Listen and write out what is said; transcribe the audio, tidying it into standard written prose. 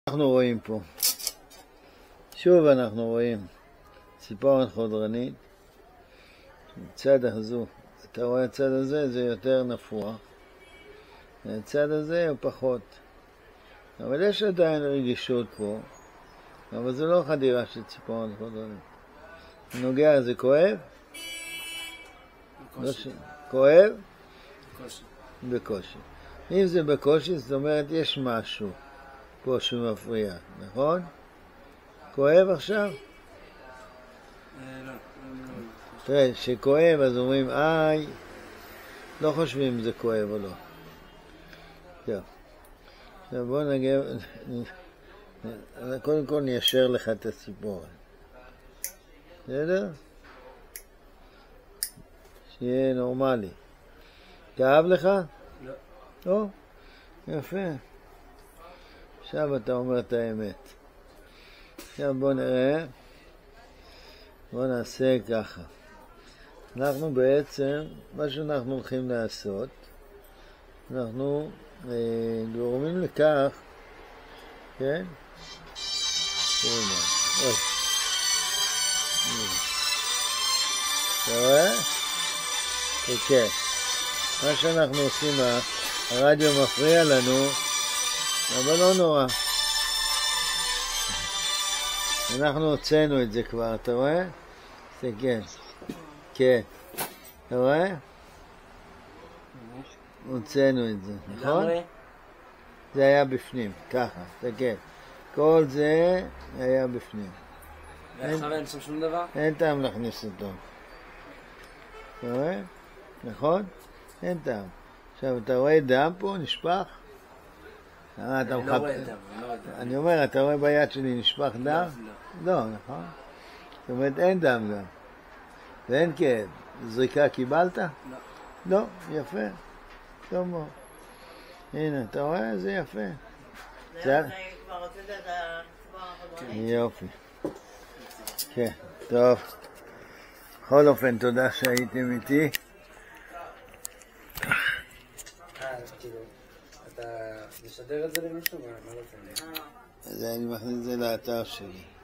אנחנו רואים פה, שוב אנחנו רואים ציפורן חודרנית, הצד הזו, אתה רואה הצד הזה זה יותר נפוח, הצד הזה הוא פחות, אבל יש עדיין רגישות פה, אבל זה לא חדירה של ציפורן חודרנית. נוגע זה כואב? בקושי. כואב? בקושי. בקושי. אם זה בקושי, זאת אומרת יש משהו פה שמפריע, נכון? כואב עכשיו? לא. תראה, שכואב אז אומרים איי, לא חושבים אם זה כואב או לא. טוב. עכשיו בוא נגיע, קודם כל ניישר לך את הציפורן. בסדר? שיהיה נורמלי. כאב לך? לא. או, יפה. עכשיו אתה אומר את האמת. עכשיו בוא נראה. בוא נעשה ככה. אנחנו בעצם, מה שאנחנו הולכים לעשות, אנחנו גורמים לכך, כן? אוי. אתה רואה? כן. מה שאנחנו עושים, הרדיו מפריע לנו, אבל לא נורא. אנחנו הוצאנו את זה כבר, אתה רואה? זה כן. כן. אתה רואה? הוצאנו את זה, נכון? זה היה בפנים, ככה, זה כן. כל זה היה בפנים. ועכשיו אין שם שום דבר? אין טעם להכניס אותו. אתה רואה? נכון? אין טעם. עכשיו, אתה רואה דם פה? נשפך? אני לא רואה דם, אני אומר, אתה רואה ביד שלי נשפך דם? לא, נכון? זאת אומרת, אין דם גם. ואין כאב. זריקה קיבלת? לא. לא, יפה. טוב מאוד. הנה, אתה רואה? זה יפה. זה כבר רצית את הציפורן החודרנית? יופי. כן, טוב. בכל אופן, תודה שהייתם איתי. כאילו, אתה משדר את זה למישהו? מה לא תמיד? אז אני מכניס את זה לאתר שלי.